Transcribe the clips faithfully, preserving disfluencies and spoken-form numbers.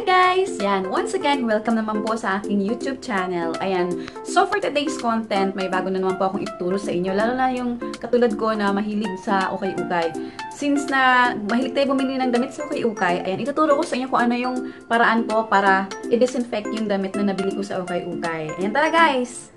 Hi guys! Yan, once again, welcome naman po sa aking YouTube channel. Ayan, so for today's content, may bago na naman po akong ituro sa inyo, lalo na yung katulad ko na mahilig sa ukay-ukay. Since na mahilig tayo bumili ng damit sa ukay-ukay, ayan, ituturo ko sa inyo kung ano yung paraan po para i-disinfect yung damit na nabili ko sa ukay-ukay. Ayan, tara guys!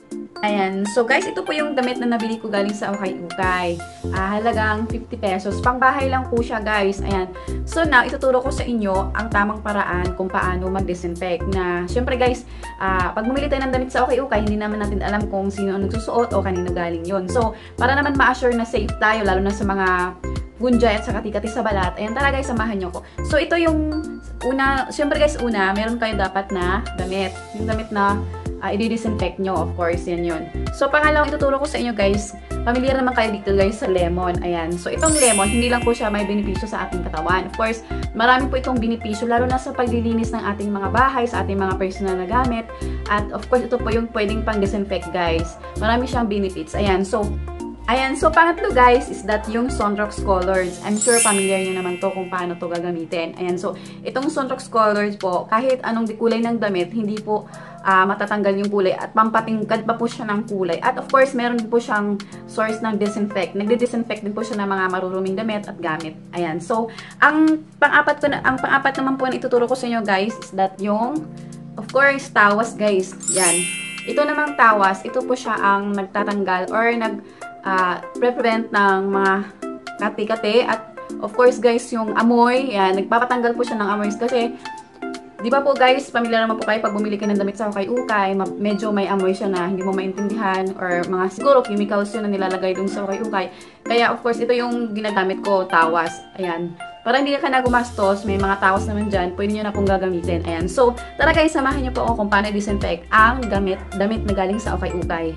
Ayan. So, guys, ito po yung damit na nabili ko galing sa ukay-ukay. Ah, halagang fifty pesos. Pangbahay lang po siya, guys. Ayan. So, now, ituturo ko sa inyo ang tamang paraan kung paano mag-disinfect. Na, syempre, guys, ah, pag bumili tayo ng damit sa ukay-ukay, hindi naman natin alam kung sino ang nagsusuot o kanino galing yon. So, para naman ma-assure na safe tayo, lalo na sa mga gunjay at sa kati-kati sa balat. Ayan, tara guys, samahan nyo ko. So, ito yung una, syempre guys, una, meron kayo dapat na damit. Yung damit na Uh, i-disinfect nyo, of course, yan yun. So, pangalawang ituturo ko sa inyo, guys, familiar naman kayo dito, guys, sa lemon. Ayan. So, itong lemon, hindi lang po siya may benepisyo sa ating katawan. Of course, marami po itong benepisyo, lalo na sa paglilinis ng ating mga bahay, sa ating mga personal na gamit. At, of course, ito po yung pwedeng pang-disinfect, guys. Marami siyang benefits. Ayan. So, Ayan, so pangatlo guys is that yung Sunrox Colors. I'm sure familiar nyo naman to kung paano to gagamitin. Ayan, so itong Sunrox Colors po, kahit anong kulay ng damit, hindi po uh, matatanggal yung kulay at pampatingkad pa po siya ng kulay. At of course, meron din po siyang source ng disinfect. Nagdi-disinfect din po siya ng mga maruruming damit at gamit. Ayan, so ang pang-apat ko na, ang pang-apat naman po na ituturo ko sa inyo guys is that yung, of course, tawas guys. Yan. Ito namang tawas, ito po siya ang nagtatanggal or nag Uh, prevent ng mga kati-kati at of course guys yung amoy, yan, nagpapatanggal po siya ng amoy kasi di ba po guys, familiar naman po kayo pag bumili ka ng damit sa ukay-ukay, medyo may amoy siya na hindi mo maintindihan or mga siguro chemicals yun na nilalagay dun sa ukay-ukay. Kaya of course ito yung ginagamit ko, tawas. Ayan. Para hindi ka na gumastos, may mga tawas naman dyan, pwede nyo na pong gagamitin. Ayan. So, tara guys, samahan nyo po ako kung paano disinfect ang gamit, damit na galing sa ukay-ukay.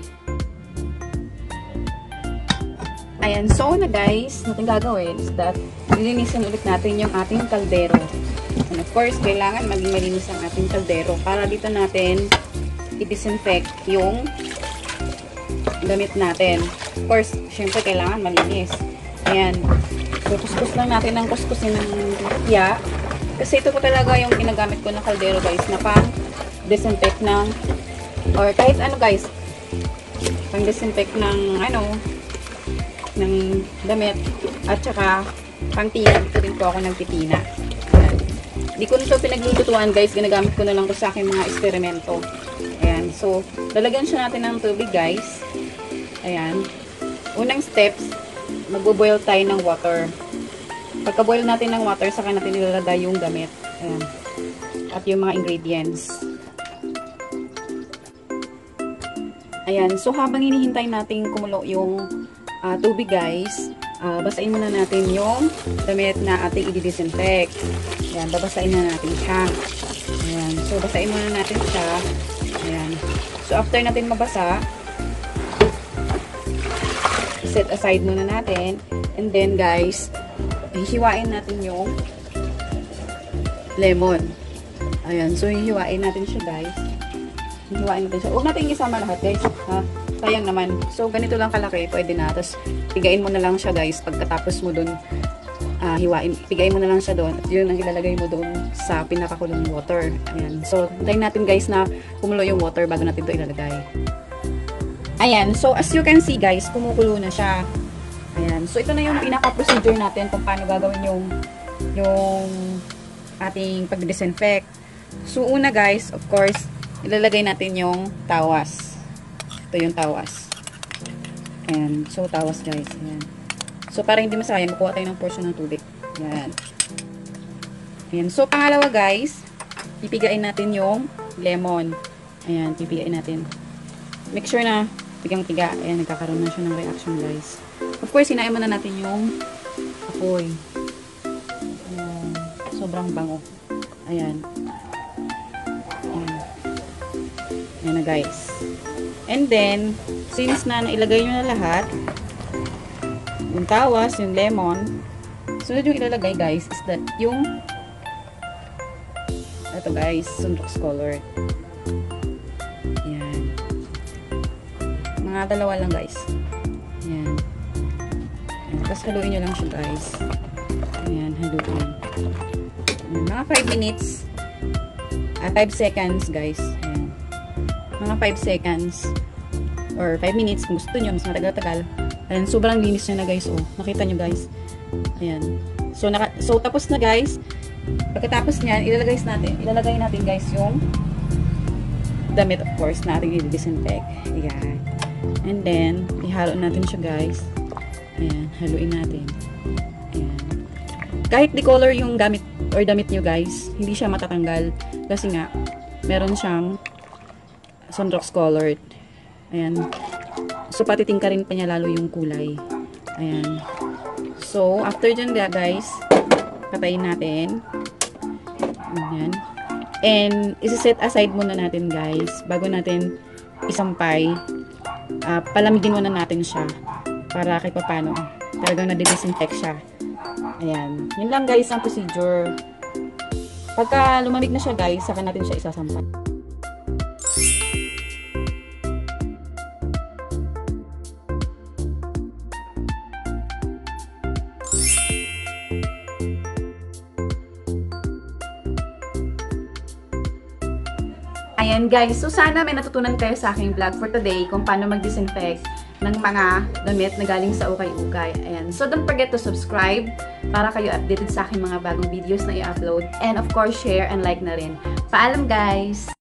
Ayan, so na guys, natin gagawin is that lilinisin ulit natin yung ating kaldero. And of course, kailangan maging malinis ang ating kaldero para dito natin i-disinfect yung damit natin. Of course, syempre kailangan malinis. Ayan, so kuskus lang natin ng kuskusin ng lakya. Kasi ito po talaga yung ginagamit ko na kaldero guys, na pang disinfect ng, or kahit ano guys, pang disinfect ng ano, ng damit at saka pangtina. Dito din po ako nagtitina. Ayan. Hindi ko nito pinaglulutuan guys, ginagamit ko na lang to sa aking mga eksperimento. Ayan, so lalagyan siya natin ng tubig guys. Ayan, unang steps, magbo-boil tayo ng water. Pagka-boil natin ng water, saka natin ilalagay yung damit. Ayan, at yung mga ingredients. Ayan, so habang hinihintay natin kumulo yung Uh, tubig guys, uh, basain muna natin yung damit na ating i-disinfect. Ayan, babasain na natin siya. Ayan, so basain muna natin siya. Ayan, so after natin mabasa, set aside muna natin. And then guys, hihiwain natin yung lemon. Ayan, so hihiwain natin siya guys. Hihiwain natin siya. Huwag natin isama lahat guys, ha? Sayang naman. So, ganito lang kalaki. Pwede na. Tapos, pigain mo na lang siya, guys. Pagkatapos mo dun, uh, hiwain. Pigain mo na lang siya dun. At yun ang ilalagay mo dun sa pinakakulong water. Ayan. So, hintayin natin, guys, na kumulo yung water bago natin ito ilalagay. Ayan. So, as you can see, guys, kumukulo na siya. Ayan. So, ito na yung pinaka-procedure natin kung paano gagawin yung yung ating pag-disinfect. So, una, guys, of course, ilalagay natin yung tawas. Ito yung tawas. Ayan. So, tawas guys. Ayan. So, para hindi masayang, makuha tayo ng portion ng tubig. Ayan. Ayan. So, pangalawa guys, pipigain natin yung lemon. Ayan. Pipigain natin. Make sure na pigang-piga. Ayan. Nagkakaroon na siya ng reaction guys. Of course, hinain muna natin yung apoy. Ayan. Sobrang bango. Ayan. Ayan. Ayan na guys. And then, since na nailagay nyo na lahat, yung tawas, yung lemon, sunod yung ilalagay guys, is that yung, ito guys, Sunrox Color. Yan. Mga dalawa lang guys. Yan. Tapos haluin nyo lang siya guys. Ayan, haluin. Mga five minutes, uh, five seconds guys. Ayan. Mga five seconds or five minutes kung gusto nyo, mas matagal-tagal. Ayan, sobrang linis niya na guys, oh. Nakita nyo guys. Ayan. So, naka, so tapos na guys. Pagkatapos niyan, ilalagay natin, ilalagay natin guys yung damit of course na ating i-disinfect. Ayan. And then, ihalo natin siya guys. Ayan, haluin natin. Ayan. Kahit di-color yung gamit or damit nyo guys, hindi siya matatanggal. Kasi nga, meron siyang Sunrox colored. Ayan. So, patitingkarin pa niya lalo yung kulay. Ayan. So, after dyan guys, patayin natin. Ayan. And, isi-set aside muna natin guys, bago natin isampay. Uh, palamigin muna natin siya. Para kahit pa paano, talagang nadidisinfect siya. Ayan. Yun lang guys ang procedure. Pagka lumamig na siya guys, saka natin siya isasampay. Ayan guys, so sana may natutunan kayo sa aking vlog for today kung paano mag-disinfect ng mga damit na galing sa ukay-ukay. Ayan, so don't forget to subscribe para kayo updated sa aking mga bagong videos na i-upload. And of course, share and like na rin. Paalam guys!